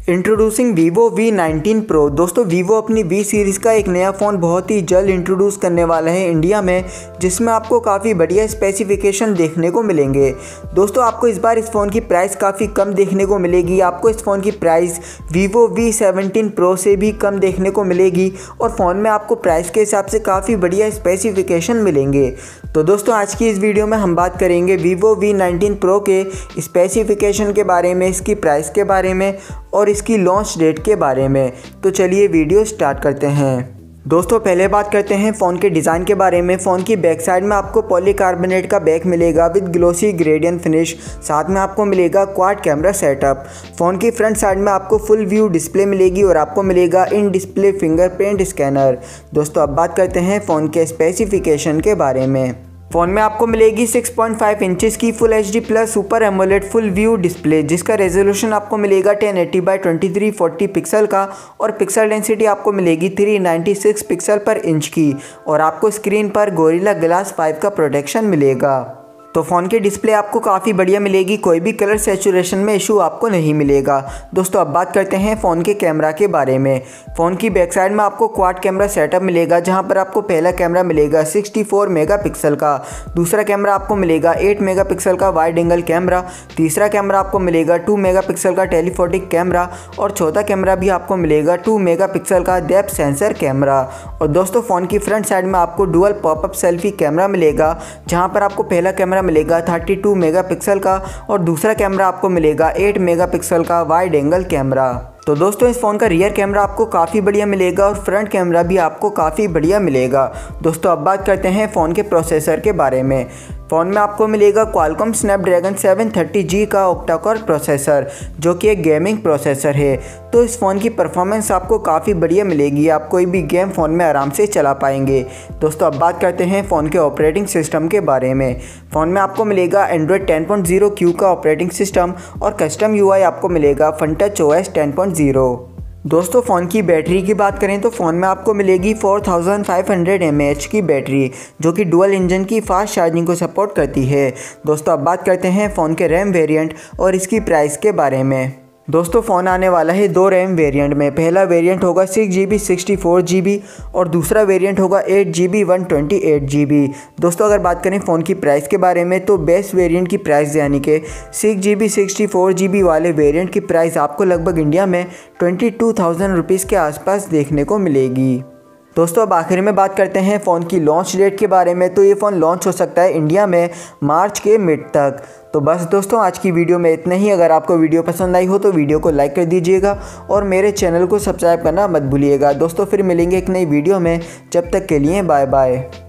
Introducing Vivo V19 Pro। दोस्तों Vivo अपनी V series का एक नया फ़ोन बहुत ही जल्द इंट्रोड्यूस करने वाला है इंडिया में, जिसमें आपको काफ़ी बढ़िया स्पेसिफिकेशन देखने को मिलेंगे। दोस्तों आपको इस बार इस फ़ोन की प्राइस काफ़ी कम देखने को मिलेगी। आपको इस फ़ोन की प्राइस Vivo V17 Pro से भी कम देखने को मिलेगी और फ़ोन में आपको प्राइस के हिसाब से काफ़ी बढ़िया स्पेसिफिकेशन मिलेंगे। तो दोस्तों आज की इस वीडियो में हम बात करेंगे Vivo V19 Pro के स्पेसिफिकेशन के बारे में, इसकी प्राइस के बारे में और इसकी लॉन्च डेट के बारे में। तो चलिए वीडियो स्टार्ट करते हैं। दोस्तों पहले बात करते हैं फ़ोन के डिज़ाइन के बारे में। फ़ोन की बैक साइड में आपको पॉलीकार्बोनेट का बैक मिलेगा विद ग्लोसी ग्रेडियंट फिनिश। साथ में आपको मिलेगा क्वाड कैमरा सेटअप। फ़ोन की फ्रंट साइड में आपको फुल व्यू डिस्प्ले मिलेगी और आपको मिलेगा इन डिस्प्ले फिंगरप्रिंट स्कैनर। दोस्तों अब बात करते हैं फ़ोन के स्पेसिफिकेशन के बारे में। फ़ोन में आपको मिलेगी 6.5 इंचेस की full HD plus super AMOLED full view display, जिसका रेजोल्यूशन आपको मिलेगा 1080x2340 पिक्सल का और पिक्सल डेंसिटी आपको मिलेगी 396 पिक्सल पर इंच की और आपको स्क्रीन पर गोरिल्ला ग्लास 5 का प्रोटेक्शन मिलेगा। तो फ़ोन की डिस्प्ले आपको काफ़ी बढ़िया मिलेगी, कोई भी कलर सैचुरेशन में इशू आपको नहीं मिलेगा। दोस्तों अब बात करते हैं फ़ोन के कैमरा के बारे में। फ़ोन की बैक साइड में आपको क्वाड कैमरा सेटअप मिलेगा, जहां पर आपको पहला कैमरा मिलेगा 64 मेगापिक्सल का, दूसरा कैमरा आपको मिलेगा 8 मेगापिक्सल का वाइड एंगल कैमरा, तीसरा कैमरा आपको मिलेगा 2 मेगापिक्सल का टेलीफोटिक कैमरा और चौथा कैमरा भी आपको मिलेगा 2 मेगापिक्सल का डेप्थ सेंसर कैमरा। और दोस्तों फ़ोन की फ्रंट साइड में आपको डुअल पॉपअप सेल्फी कैमरा मिलेगा, जहाँ पर आपको पहला कैमरा मिलेगा 32 मेगापिक्सल का और दूसरा कैमरा आपको मिलेगा 8 मेगापिक्सल का वाइड एंगल कैमरा। तो दोस्तों इस फ़ोन का रियर कैमरा आपको काफ़ी बढ़िया मिलेगा और फ्रंट कैमरा भी आपको काफ़ी बढ़िया मिलेगा। दोस्तों अब बात करते हैं फ़ोन के प्रोसेसर के बारे में। फ़ोन में आपको मिलेगा क्वालकॉम स्नैपड्रैगन 730G का ऑक्टा-कोर प्रोसेसर, जो कि एक गेमिंग प्रोसेसर है। तो इस फ़ोन की परफॉर्मेंस आपको काफ़ी बढ़िया मिलेगी, आप कोई भी गेम फ़ोन में आराम से चला पाएंगे। दोस्तों अब बात करते हैं फ़ोन के ऑपरेटिंग सिस्टम के बारे में। फ़ोन में आपको मिलेगा एंड्रॉयड 10.0 Q का ऑपरेटिंग सिस्टम और कस्टम UI आपको मिलेगा FunTouch OS 10.0। दोस्तों फ़ोन की बैटरी की बात करें तो फ़ोन में आपको मिलेगी 4500 mAh की बैटरी, जो कि डुअल इंजन की फास्ट चार्जिंग को सपोर्ट करती है। दोस्तों अब बात करते हैं फ़ोन के रैम वेरिएंट और इसकी प्राइस के बारे में। दोस्तों फ़ोन आने वाला है 2 रैम वेरिएंट में। पहला वेरिएंट होगा 6GB 64GB और दूसरा वेरिएंट होगा 8GB 128GB। दोस्तों अगर बात करें फ़ोन की प्राइस के बारे में तो बेस्ट वेरिएंट की प्राइस यानी कि 6GB 64GB वाले वेरिएंट की प्राइस आपको लगभग इंडिया में 22,000 रुपीज़ के आसपास देखने को मिलेगी। दोस्तों अब आखिर में बात करते हैं फ़ोन की लॉन्च डेट के बारे में। तो ये फ़ोन लॉन्च हो सकता है इंडिया में मार्च के मिड तक। तो बस दोस्तों आज की वीडियो में इतना ही। अगर आपको वीडियो पसंद आई हो तो वीडियो को लाइक कर दीजिएगा और मेरे चैनल को सब्सक्राइब करना मत भूलिएगा। दोस्तों फिर मिलेंगे एक नई वीडियो में, जब तक के लिए बाय बाय।